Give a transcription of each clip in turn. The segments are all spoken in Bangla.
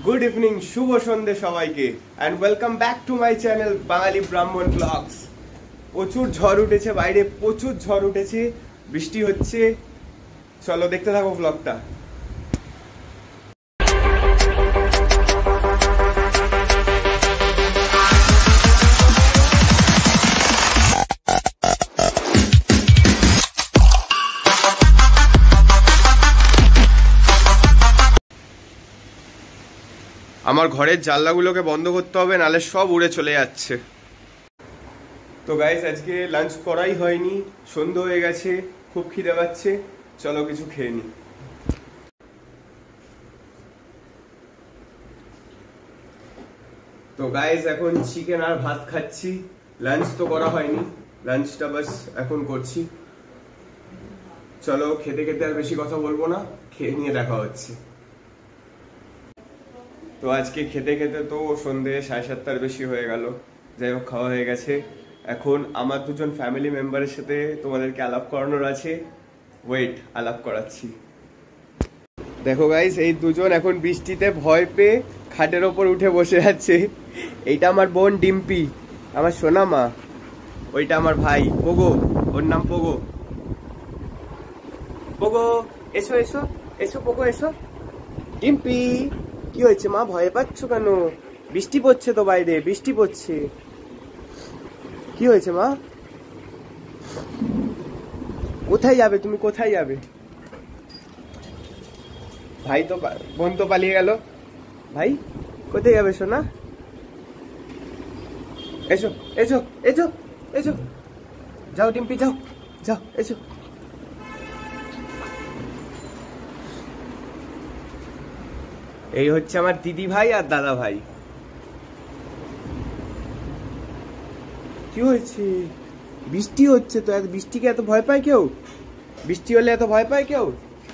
গুড ইভিনিং, শুভ সন্ধ্যে সবাইকে and welcome back to my channel Bangali Brahman blogs. প্রচুর ঝড় উঠেছে বাইরে, প্রচুর ঝড় উঠেছে, বৃষ্টি হচ্ছে। চলো দেখতে থাকো ব্লগটা। আমার ঘরের জানলাগুলোকে বন্ধ করতে হবে, নাহলে সব উড়ে চলে যাচ্ছে। তো গাইস, আজকে লাঞ্চ করাই হয়নি, সন্ধ্যা হয়ে গেছে, খুব খিদে পাচ্ছে। চলো কিছু খেয়ে নি। তো গাইস, এখন চিকেন আর ভাত খাচ্ছি। লাঞ্চ তো করা হয়নি, লাঞ্চটা বাস এখন করছি। চলো খেতে খেতে আর বেশি কথা বলবো না, খেয়ে নিয়ে দেখা হচ্ছে। তো আজকে খেতে খেতে তো সন্ধ্যে 7:30টার বেশি হয়ে গেল। যাই হোক, খাওয়া হয়ে গেছে। এখন আমার দুজন ফ্যামিলি মেম্বারের সাথে তোমাদেরকে আলাপ করানোর আছে। ওয়েট, আলাপ করাচ্ছি। দেখো গাইস, এই দুজন এখন বৃষ্টিতে ভয় পেয়ে খাটের ওপর উঠে বসে আছে। এইটা আমার বোন ডিম্পি, আমার সোনা মা। ওইটা আমার ভাই পোগো, ওর নাম পোগো। পোগো এসো এসো এসো, পোগো এসো। ডিম্পি, কি হয়েছে মা, ভয় পাচ্ছ কেন? বৃষ্টি পড়ছে তো বাইরে, বৃষ্টি পড়ছে। কি হয়েছে মা? কোথায় যাবে তুমি, কোথায় যাবে? ভাই তো, বোন তো পালিয়ে গেল। ভাই কোথায় যাবে সোনা? এসো এসো এসো এসো, যাও ডিম্পি যাও যাও, এসো। এই হচ্ছে আমার দিদি ভাই আর দাদা ভাই। কি হয়েছে? বৃষ্টি হচ্ছে তো, বৃষ্টিকে এত ভয় পায় কেউ? বৃষ্টি হলে এত ভয় পায় কেউ?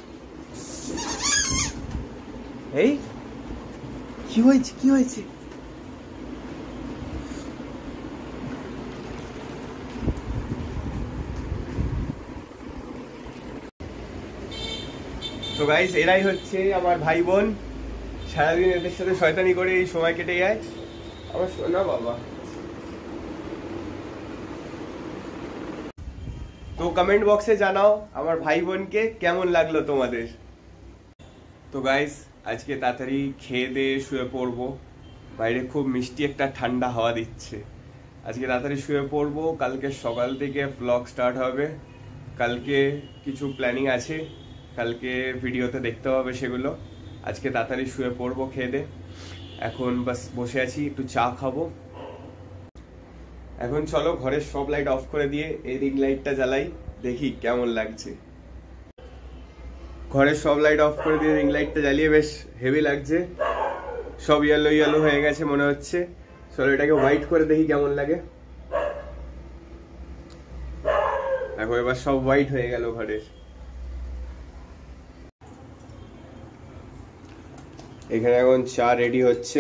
এই কি হয়েছে, কি হয়েছে? তো গাইস, এরাই হচ্ছে আমার ভাই বোন। সারাদিন এদের সাথে শয়তানি করে এই সময় কেটে যায়। আমার সোনা বাবা। তো কমেন্ট বক্সে জানাও আমার ভাই বোনকে কেমন লাগলো তোমাদের। তো গাইস, আজকে তাড়াতাড়ি খেয়ে দিয়ে শুয়ে পড়বো। বাইরে খুব মিষ্টি একটা ঠান্ডা হাওয়া দিচ্ছে। আজকে তাড়াতাড়ি শুয়ে পড়বো, কালকে সকাল থেকে ব্লগ স্টার্ট হবে। কালকে কিছু প্ল্যানিং আছে, কালকে ভিডিওতে দেখতে হবে সেগুলো। আজকে তাড়াতাড়ি শুয়ে পড়বো খেয়ে দে। এখন বাস বসে আছি, একটু চা খাবো। এখন চলো ঘরের সব লাইট অফ করে দিয়ে এই রিং লাইটটা জ্বালাই, দেখি কেমন লাগছে। ঘরের সব লাইট অফ করে দিয়ে রিং লাইটটা জ্বালিয়ে বেশ হেভি লাগছে। সব ইয়েলো ইয়েলো হয়ে গেছে মনে হচ্ছে। চলো এটাকে হোয়াইট করে দেখি কেমন লাগে। দেখো এবার সব হোয়াইট হয়ে গেল ঘরের। এখানে এখন চা রেডি হচ্ছে।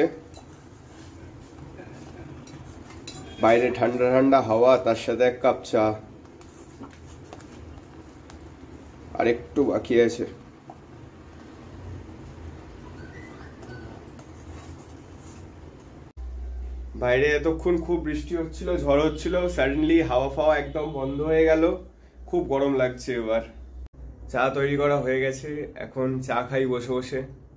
বাইরে ঠান্ডা ঠান্ডা হাওয়া, তার সাথে এক কাপ চা। আর একটু বাকি আছে। বাইরে এতক্ষণ খুব বৃষ্টি হচ্ছিল, ঝড় হচ্ছিল, সাডেনলি হাওয়া ফাওয়া একদম বন্ধ হয়ে গেল। খুব গরম লাগছে। এবার চা তৈরি করা হয়ে গেছে, এখন চা খাই বসে বসে।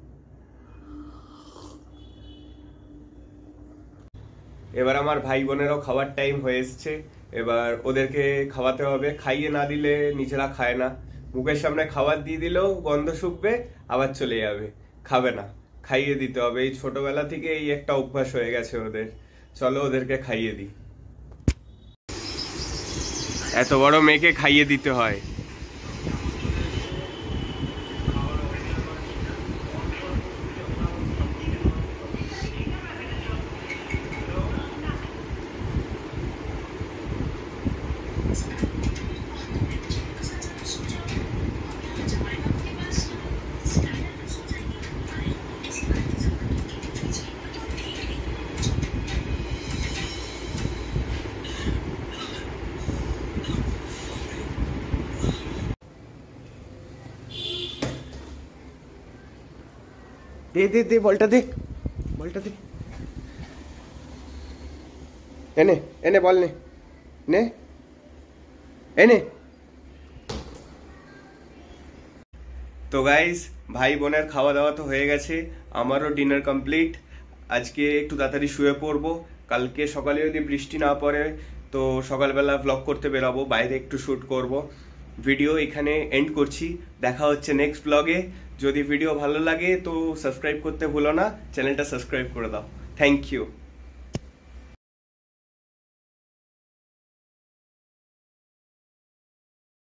এবার আমার ভাই বোনেরও খাওয়ার টাইম হয়ে এসছে। এবার ওদেরকে খাওয়াতে হবে। খাইয়ে না দিলে নিজেরা খায় না। মুখের সামনে খাবার দিয়ে দিলেও গন্ধ শুকবে, আবার চলে যাবে, খাবে না। খাইয়ে দিতে হবে। এই ছোটবেলা থেকে এই একটা অভ্যাস হয়ে গেছে ওদের। চলো ওদেরকে খাইয়ে দিই। এত বড় মেয়েকে খাইয়ে দিতে হয়। दे दे दे, बॉलटा दे। বলটা দে, এনে এনে বল নে নে এনে। তো গাইস ভাই বোনের খাওয়া দাওয়া তো হয়ে গেছে, আমারও ডিনার কমপ্লিট। আজকে একটু তাড়াতাড়ি শুয়ে পড়বো, কালকে সকালে যদি বৃষ্টি না পড়ে তো সকালবেলা ব্লগ করতে বেরাবো, বাইরে একটু শ্যুট করব। ভিডিও এখানে এন্ড করছি, দেখা হচ্ছে নেক্সট ব্লগে। যদি ভিডিও ভালো লাগে তো সাবস্ক্রাইব করতে ভুলো না, চ্যানেলটা সাবস্ক্রাইব করে দাও। Thank you.